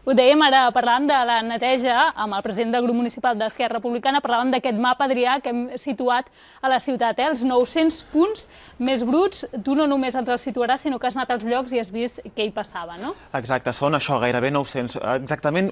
Ho dèiem ara, parlàvem de la neteja amb el president del grup municipal d'Esquerra Republicana, parlàvem d'aquest mapa, Adrià, que hem situat a la ciutat, els 900 punts més bruts. Tu no només ens els situaràs, sinó que has anat als llocs i has vist què hi passava, no? Exacte, són això, gairebé 900, exactament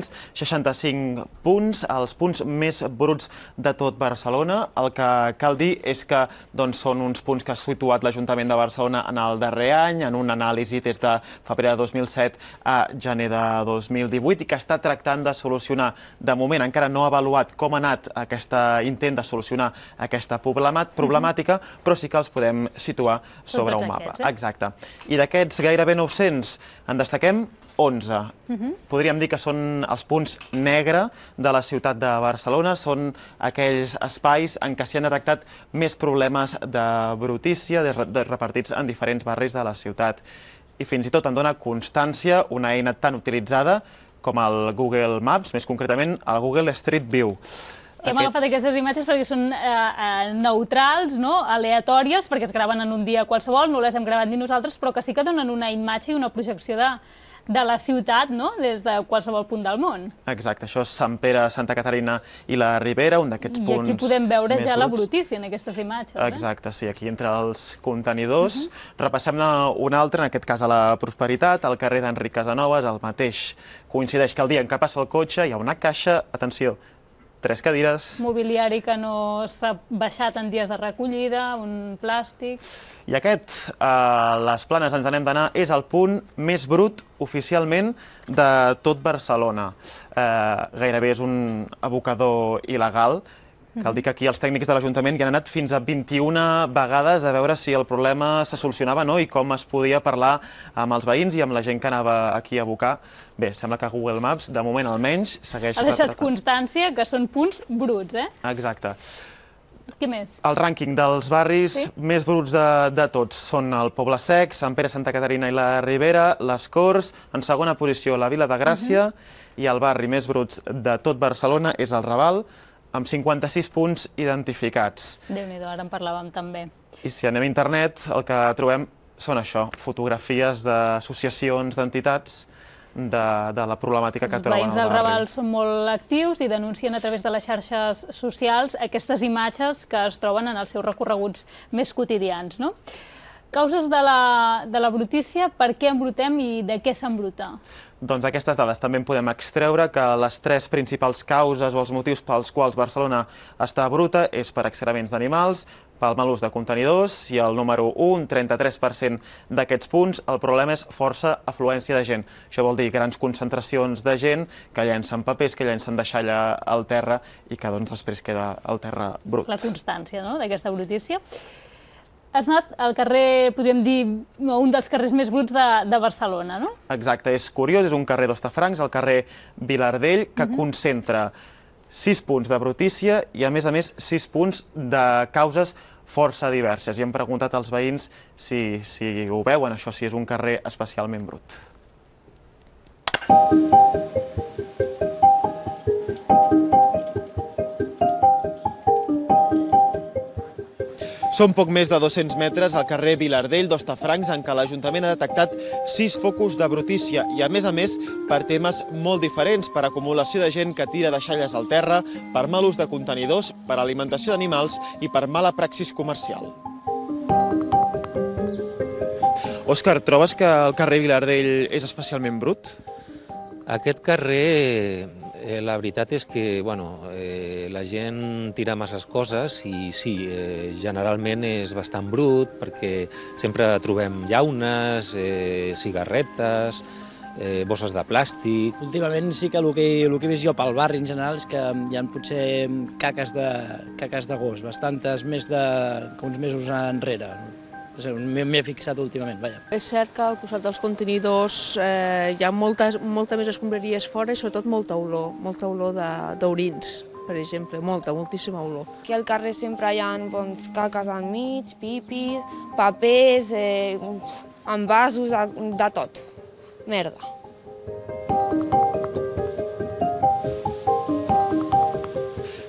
865 punts, els punts més bruts de tot Barcelona. El que cal dir és que són uns punts que ha situat l'Ajuntament de Barcelona en el darrer any, en una anàlisi des de febrer de 2007 a gener de 2018 i que està tractant de solucionar. De moment encara no ha avaluat com ha anat aquest intent de solucionar aquesta problemàtica, però sí que els podem situar sobre un mapa. Exacte. I d'aquests gairebé 900 en destaquem 11. Podríem dir que són els punts negre de la ciutat de Barcelona, són aquells espais en què s'hi han detectat més problemes de brutícia repartits en diferents barris de la ciutat. I fins i tot en dona constància una eina tan utilitzada com el Google Maps, més concretament el Google Street View. Hem agafat aquestes imatges perquè són neutrals, aleatòries, perquè es graven en un dia qualsevol, no les hem gravat ni nosaltres, però que sí que donen una imatge i una projecció de la ciutat des de qualsevol punt del món. Exacte, això és Sant Pere, Santa Caterina i la Ribera, un d'aquests punts més bruts. I aquí podem veure ja la brutícia en aquestes imatges. Exacte, sí, aquí entre els contenidors. Repassem-ne un altre, en aquest cas a la Prosperitat, al carrer d'Enric Casanovas, el mateix. Coincideix que el dia en què passa el cotxe hi ha una caixa, atenció, 3 cadires. Mobiliari que no s'ha baixat en dies de recollida, un plàstic. I aquest, a les Planes ens n'hem d'anar, és el punt més brut oficialment de tot Barcelona. Gairebé és un abocador il·legal. Cal dir que aquí els tècnics de l'Ajuntament hi han anat fins a 21 vegades a veure si el problema se solucionava i com es podia parlar amb els veïns i amb la gent que anava aquí a abocar. Bé, sembla que Google Maps, de moment almenys, segueix retratant. Ha deixat constància que són punts bruts, Exacte. Què més? El rànquing dels barris més bruts de tots són el Poble Sec, Sant Pere, Santa Caterina i la Ribera, les Corts, en segona posició la Vila de Gràcia i el barri més brut de tot Barcelona és el Raval, amb 56 punts identificats. Déu-n'hi-do, ara en parlàvem també. I si anem a internet, el que trobem són això, fotografies d'associacions, d'entitats, de la problemàtica que troben al barri. Els veïns del Raval són molt actius i denuncien a través de les xarxes socials aquestes imatges que es troben en els seus recorreguts més quotidians. Causes de la brutícia, per què embrutem i de què s'embruta? Doncs d'aquestes dades també en podem extreure que les 3 principals causes o els motius pels quals Barcelona està bruta és per excrements d'animals, pel mal ús de contenidors i el número 1, un 33% d'aquests punts, el problema és força afluència de gent. Això vol dir grans concentracions de gent que llencen papers, que llencen deixalla al terra i que després queda el terra brut. La constància d'aquesta brutícia. Has anat al carrer, podríem dir, un dels carrers més bruts de Barcelona, no? Exacte, és curiós, és un carrer d'Hostafrancs, el carrer Vilardell, que concentra 6 punts de brutícia i, a més 6 punts de causes força diverses. I hem preguntat als veïns si ho veuen, això, si és un carrer especialment brut. Són poc més de 200 metres al carrer Vilardell d'Hostafrancs en què l'Ajuntament ha detectat 6 focus de brutícia i, a més, per temes molt diferents, per acumulació de gent que tira deixalles al terra, per mal ús de contenidors, per alimentació d'animals i per mala praxis comercial. Òscar, trobes que el carrer Vilardell és especialment brut? Aquest carrer, la veritat és que la gent tira masses coses i sí, generalment és bastant brut perquè sempre trobem llaunes, cigarretes, bosses de plàstic. Últimament sí que el que he vist jo pel barri en general és que hi ha potser caques de gos, bastantes més que uns mesos enrere. M'he fixat últimament, vaja. És cert que al costat dels contenidors hi ha molta més escombraries fora i sobretot molta olor d'orins, per exemple, moltíssima olor. Aquí al carrer sempre hi ha caques al mig, pipis, papers, envasos, de tot. Merda.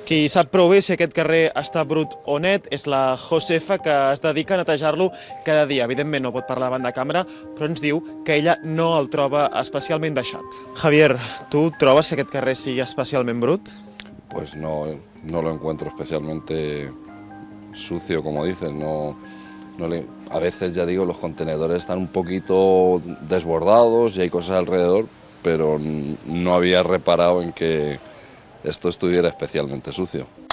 Qui sap prou bé si aquest carrer està brut o net és la Josefa, que es dedica a netejar-lo cada dia. Evidentment no pot parlar davant de càmera, però ens diu que ella no el troba especialment deixat. Javier, tu trobes que aquest carrer sigui especialment brut? Pues no lo encuentro especialmente sucio, como dicen. A veces, ya digo, los contenedores están un poquito desbordados y hay cosas alrededor, pero no había reparado en que esto estuviera especialmente sucio.